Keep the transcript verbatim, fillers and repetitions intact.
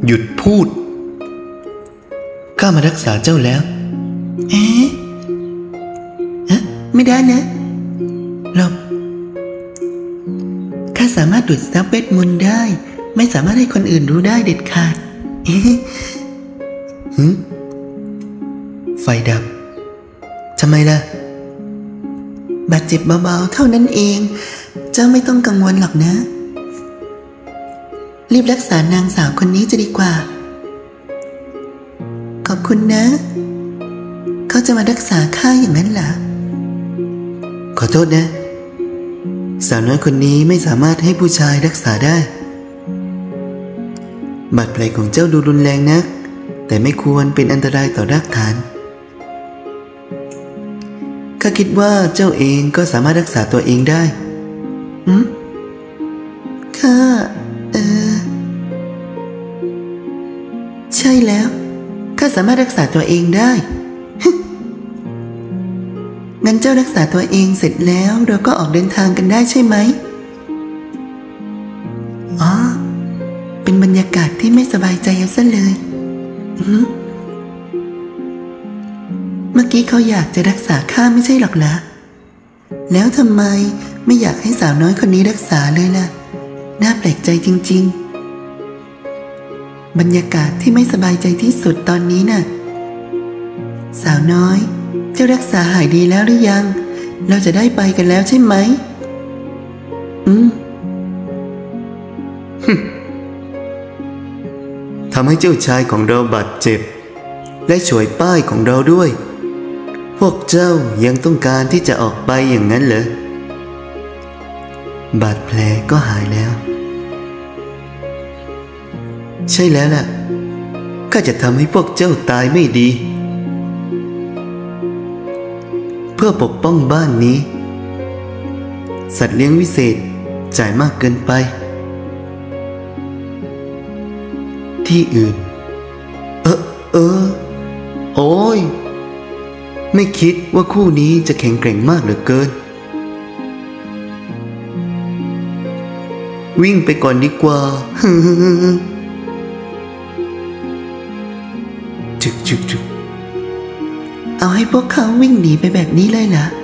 หยุดพูดข้ามารักษาเจ้าแล้วเอ๊ะฮะไม่ได้นะหลบข้าสามารถดูดซับเวทมนต์ได้ไม่สามารถให้คนอื่นรู้ได้เด็ดขาดเอ๊ะหืมไฟดับทำไมล่ะบาดเจ็บเบาๆเท่านั้นเองเจ้าไม่ต้องกังวลหรอกนะรีบรักษานางสาวคนนี้จะดีกว่าขอบคุณนะเขาจะมารักษาข้าอย่างนั้นเหรอขอโทษนะสาวน้อยคนนี้ไม่สามารถให้ผู้ชายรักษาได้บาดแผลของเจ้าดูรุนแรงนักแต่ไม่ควรเป็นอันตรายต่อรากฐานข้าคิดว่าเจ้าเองก็สามารถรักษาตัวเองได้หืมข้าเออใช่แล้วข้าสามารถรักษาตัวเองได้ งั้นเจ้ารักษาตัวเองเสร็จแล้วเราก็ออกเดินทางกันได้ใช่ไหมอ๋อเป็นบรรยากาศที่ไม่สบายใจเอาซะเลยเมื่อกี้เขาอยากจะรักษาข้าไม่ใช่หรอกล่ะแล้วทำไมไม่อยากให้สาวน้อยคนนี้รักษาเลยล่ะน่าแปลกใจจริงๆบรรยากาศที่ไม่สบายใจที่สุดตอนนี้น่ะสาวน้อยเจ้ารักษาหายดีแล้วหรือยังเราจะได้ไปกันแล้วใช่ไหมอืม ทำให้เจ้าชายของเราบาดเจ็บและฉวยป้ายของเราด้วยพวกเจ้ายังต้องการที่จะออกไปอย่างนั้นเหรอบาดแผลก็หายแล้วใช่แล้วล่ะข้าจะทำให้พวกเจ้าตายไม่ดีเพื่อปกป้องบ้านนี้สัตว์เลี้ยงวิเศษจ่ายมากเกินไปที่อื่นเออเออโอ้ยไม่คิดว่าคู่นี้จะแข็งแกร่งมากเหลือเกินวิ่งไปก่อนดีกว่าจึกจึกจึกเอาให้พวกเขาวิ่งหนีไปแบบนี้เลยเหรอ